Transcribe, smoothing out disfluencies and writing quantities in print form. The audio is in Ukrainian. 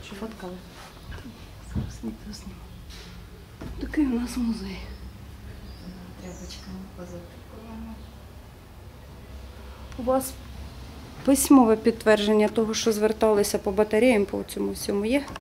Що фоткали? Зараз відео зніму. Такий у нас музей. Тряпочками позатикуємо. У вас письмове підтвердження того, що зверталися по батареям, по цьому всьому є?